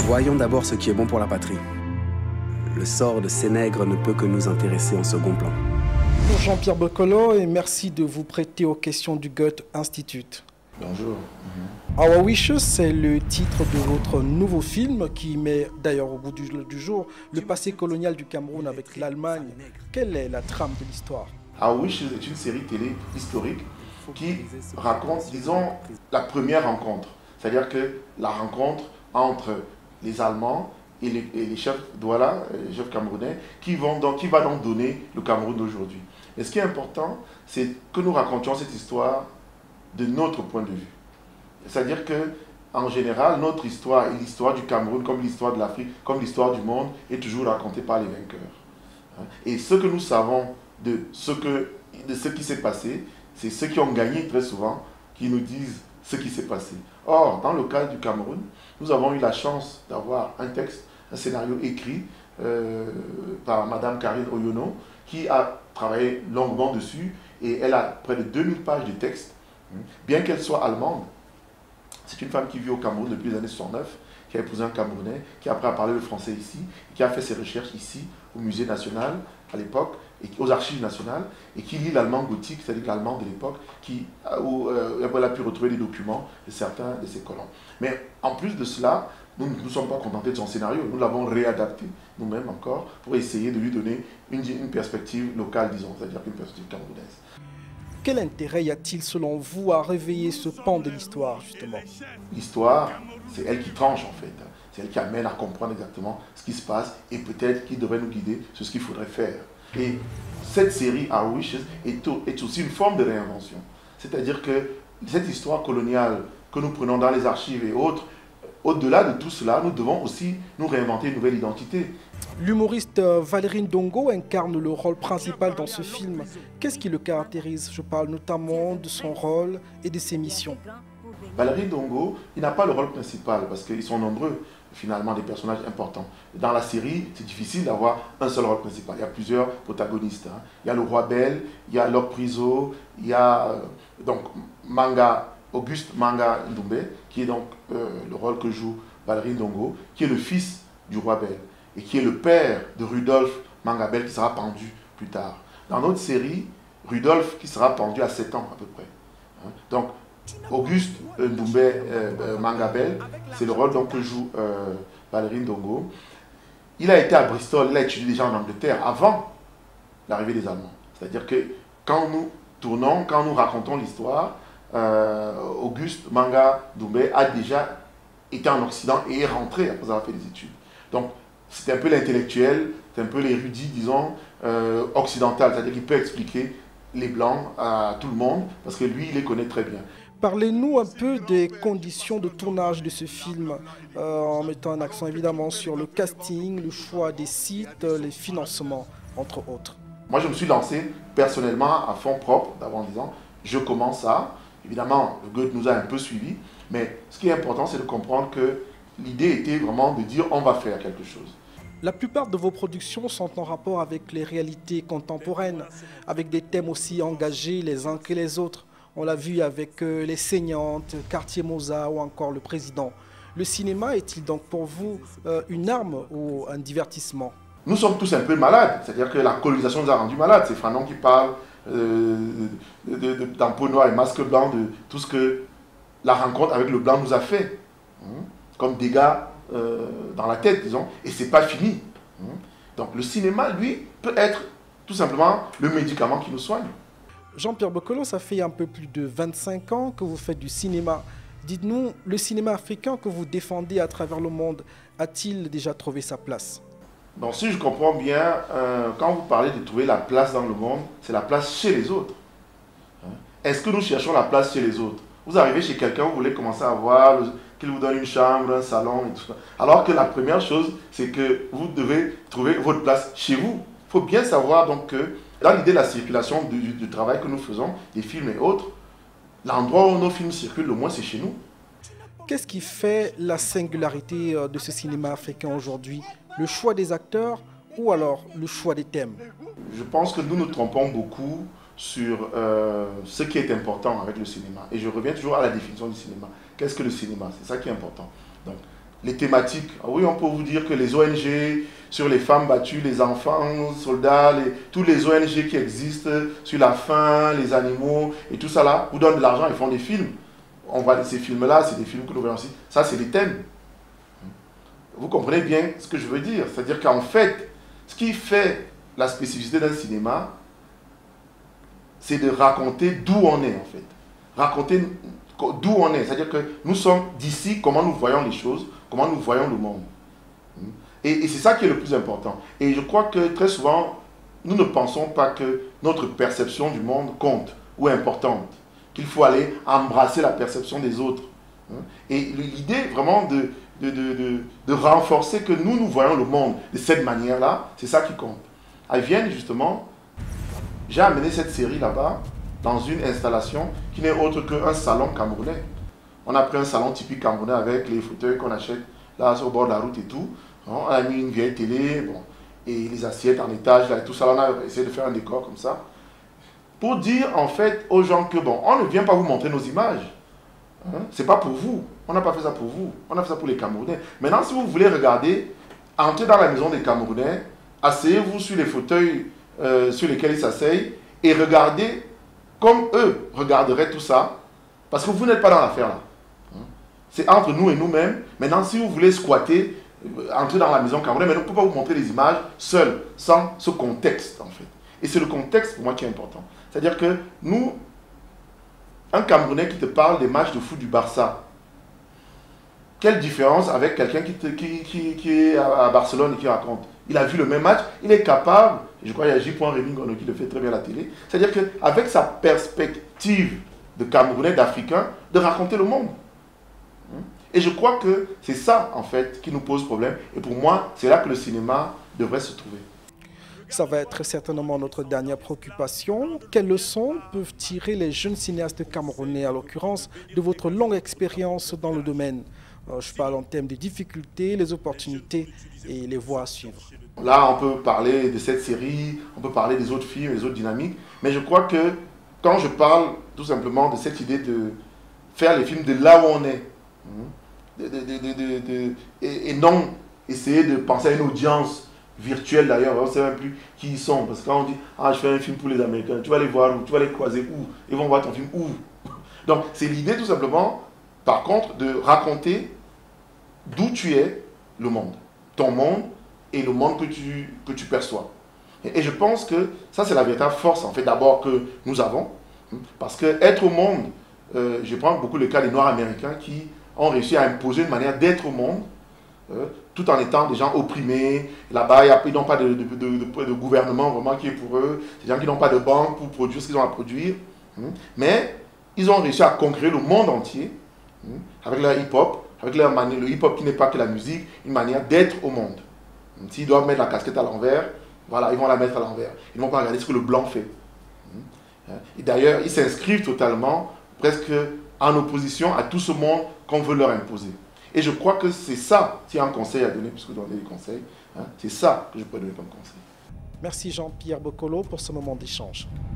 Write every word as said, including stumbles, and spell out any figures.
Voyons d'abord ce qui est bon pour la patrie. Le sort de ces nègres ne peut que nous intéresser en second plan. Jean-Pierre Bokolo, et merci de vous prêter aux questions du Goethe Institute. Bonjour. Mm-hmm. Our Wishes, c'est le titre de votre nouveau film qui met d'ailleurs au goût du, du jour le passé colonial du Cameroun avec l'Allemagne. Quelle est la trame de l'histoire? Our Wishes est une série télé historique qui raconte, disons, la première rencontre. C'est-à-dire que la rencontre entre les Allemands et les, et les chefs Douala, les chefs camerounais, qui, vont donc, qui va donc donner le Cameroun d'aujourd'hui. Et ce qui est important, c'est que nous racontions cette histoire de notre point de vue. C'est-à-dire que, en général, notre histoire et l'histoire du Cameroun, comme l'histoire de l'Afrique, comme l'histoire du monde, est toujours racontée par les vainqueurs. Et ce que nous savons de ce, que, de ce qui s'est passé, c'est ceux qui ont gagné très souvent qui nous disent ce qui s'est passé. Or, dans le cas du Cameroun, nous avons eu la chance d'avoir un texte, un scénario écrit euh, par Madame Karine Oyono, qui a travaillé longuement dessus, et elle a près de deux mille pages de texte. Bien qu'elle soit allemande, c'est une femme qui vit au Cameroun depuis les années soixante-neuf, qui a épousé un Camerounais, qui après a parlé le français ici, qui a fait ses recherches ici, au musée national, à l'époque, et aux archives nationales, et qui lit l'allemand gothique, c'est-à-dire l'allemand de l'époque, où euh, elle a pu retrouver des documents de certains de ses colons. Mais en plus de cela, nous ne nous sommes pas contentés de son scénario, nous l'avons réadapté nous-mêmes encore, pour essayer de lui donner une, une perspective locale, disons, c'est-à-dire une perspective camerounaise. Quel intérêt y a-t-il selon vous à réveiller ce pan de l'histoire, justement? L'histoire, c'est elle qui tranche en fait. C'est elle qui amène à comprendre exactement ce qui se passe et peut-être qui devrait nous guider sur ce qu'il faudrait faire. Et cette série, Our Wishes, est, est aussi une forme de réinvention. C'est-à-dire que cette histoire coloniale que nous prenons dans les archives et autres, au-delà de tout cela, nous devons aussi nous réinventer une nouvelle identité. L'humoriste Valérie Ndongo incarne le rôle principal dans ce film. Qu'est-ce qui le caractérise? Je parle notamment de son rôle et de ses missions. Valérie Ndongo, il n'a pas le rôle principal parce qu'ils sont nombreux, finalement, des personnages importants. Dans la série, c'est difficile d'avoir un seul rôle principal. Il y a plusieurs protagonistes. Hein. Il y a le roi Bel, il y a Locke Priso, il y a euh, donc Manga, Auguste Manga Ndoumbe, qui est donc euh, le rôle que joue Valérie Ndongo, qui est le fils du roi Bel et qui est le père de Rudolph Manga Bel qui sera pendu plus tard. Dans notre série, Rudolph qui sera pendu à sept ans à peu près. Hein. Donc, Auguste Ndoumbe euh, Manga Bel, c'est le rôle donc, que joue euh, Valérie Ndongo. Il a été à Bristol, il a étudié déjà en Angleterre avant l'arrivée des Allemands. C'est-à-dire que quand nous tournons, quand nous racontons l'histoire, euh, Auguste Manga Ndoumbe a déjà été en Occident et est rentré après avoir fait des études. Donc, c'est un peu l'intellectuel, c'est un peu l'érudit, disons, euh, occidental, c'est-à-dire qu'il peut expliquer les Blancs à tout le monde, parce que lui, il les connaît très bien. Parlez-nous un peu des conditions de tournage de ce film, euh, en mettant un accent évidemment sur le casting, le choix des sites, les financements, entre autres. Moi, je me suis lancé personnellement à fond propre, d'abord en disant, je commence ça. Évidemment, le Goethe nous a un peu suivis, mais ce qui est important, c'est de comprendre que l'idée était vraiment de dire, on va faire quelque chose. La plupart de vos productions sont en rapport avec les réalités contemporaines, avec des thèmes aussi engagés les uns que les autres. On l'a vu avec euh, Les Saignantes, Quartier Mozart ou encore Le Président. Le cinéma est-il donc pour vous euh, une arme ou un divertissement? Nous sommes tous un peu malades, c'est-à-dire que la colonisation nous a rendus malades. C'est Fanon qui parle euh, de, de, de, d'un peau noire et masque blanc, de tout ce que la rencontre avec le blanc nous a fait, hein, comme dégâts euh, dans la tête, disons, et c'est pas fini. Hein. Donc le cinéma, lui, peut être tout simplement le médicament qui nous soigne. Jean-Pierre Bokolo, ça fait un peu plus de vingt-cinq ans que vous faites du cinéma. Dites-nous, le cinéma africain que vous défendez à travers le monde, a-t-il déjà trouvé sa place? Bon, si je comprends bien, euh, quand vous parlez de trouver la place dans le monde, c'est la place chez les autres. Hein? Est-ce que nous cherchons la place chez les autres? Vous arrivez chez quelqu'un, vous voulez commencer à voir qu'il vous donne une chambre, un salon et tout ça. Alors que la première chose, c'est que vous devez trouver votre place chez vous. Il faut bien savoir donc que dans l'idée de la circulation du, du travail que nous faisons, des films et autres, l'endroit où nos films circulent le moins, c'est chez nous. Qu'est-ce qui fait la singularité de ce cinéma africain aujourd'hui? Le choix des acteurs ou alors le choix des thèmes? Je pense que nous nous trompons beaucoup sur euh, ce qui est important avec le cinéma. Et je reviens toujours à la définition du cinéma. Qu'est-ce que le cinéma? C'est ça qui est important. Donc, les thématiques. Ah oui, on peut vous dire que les O N G sur les femmes battues, les enfants, soldats, les, tous les O N G qui existent sur la faim, les animaux et tout ça là, vous donnent de l'argent, ils font des films. On voit ces films-là, c'est des films que nous voyons aussi. Ça, c'est des thèmes. Vous comprenez bien ce que je veux dire. C'est-à-dire qu'en fait, ce qui fait la spécificité d'un cinéma, c'est de raconter d'où on est, en fait. Raconter d'où on est. C'est-à-dire que nous sommes d'ici, comment nous voyons les choses, comment nous voyons le monde. Et, et c'est ça qui est le plus important. Et je crois que très souvent, nous ne pensons pas que notre perception du monde compte ou est importante. Qu'il faut aller embrasser la perception des autres. Et l'idée vraiment de, de, de, de, de renforcer que nous, nous voyons le monde de cette manière-là, c'est ça qui compte. À Vienne, justement, j'ai amené cette série là-bas dans une installation qui n'est autre qu'un salon camerounais. On a pris un salon typique camerounais avec les fauteuils qu'on achète là sur le bord de la route et tout. On a mis une vieille télé, bon, et les assiettes en étage, là, et tout ça. On a essayé de faire un décor comme ça. Pour dire en fait aux gens que bon, on ne vient pas vous montrer nos images. Hein? C'est pas pour vous. On n'a pas fait ça pour vous. On a fait ça pour les Camerounais. Maintenant, si vous voulez regarder, entrez dans la maison des Camerounais, asseyez-vous sur les fauteuils euh, sur lesquels ils s'asseyent et regardez comme eux regarderaient tout ça, parce que vous n'êtes pas dans l'affaire là. Hein? C'est entre nous et nous-mêmes. Maintenant, si vous voulez squatter, euh, entrer dans la maison camerounaise, mais on ne peut pas vous montrer les images seules, sans ce contexte en fait. Et c'est le contexte pour moi qui est important. C'est-à-dire que nous, un Camerounais qui te parle des matchs de foot du Barça, quelle différence avec quelqu'un qui, qui, qui, qui est à Barcelone et qui raconte? Il a vu le même match, il est capable, je crois qu'il y a J. Rémi Gono qui le fait très bien à la télé, c'est-à-dire qu'avec sa perspective de Camerounais, d'Africain, de raconter le monde. Et je crois que c'est ça, en fait, qui nous pose problème. Et pour moi, c'est là que le cinéma devrait se trouver. Ça va être certainement notre dernière préoccupation. Quelles leçons peuvent tirer les jeunes cinéastes camerounais, à l'occurrence, de votre longue expérience dans le domaine? Je parle en termes de difficultés, les opportunités et les voies à suivre. Là, on peut parler de cette série, on peut parler des autres films, des autres dynamiques, mais je crois que quand je parle tout simplement de cette idée de faire les films de là où on est, de, de, de, de, de, et, et non essayer de penser à une audience virtuelle d'ailleurs, on ne sait même plus qui ils sont, parce que quand on dit « Ah, je fais un film pour les Américains », tu vas les voir où, tu vas les croiser où, ils vont voir ton film où. Donc, c'est l'idée tout simplement, par contre, de raconter d'où tu es, le monde, ton monde et le monde que tu, que tu perçois. Et, et je pense que ça, c'est la véritable force, en fait, d'abord que nous avons. Parce que être au monde, euh, je prends beaucoup le cas des Noirs américains qui ont réussi à imposer une manière d'être au monde, euh, tout en étant des gens opprimés. Là-bas, ils n'ont pas de, de, de, de, de gouvernement vraiment qui est pour eux. Des gens qui n'ont pas de banque pour produire ce qu'ils ont à produire. Mais ils ont réussi à conquérir le monde entier avec leur hip-hop. Avec leur manière, le hip-hop qui n'est pas que la musique, une manière d'être au monde. S'ils doivent mettre la casquette à l'envers, voilà, ils vont la mettre à l'envers. Ils ne vont pas regarder ce que le blanc fait. Et d'ailleurs, ils s'inscrivent totalement, presque en opposition à tout ce monde qu'on veut leur imposer. Et je crois que c'est ça, s'il y a un conseil à donner, puisque vous donnez des conseils, hein, c'est ça que je peux donner comme conseil. Merci Jean-Pierre Bokolo pour ce moment d'échange.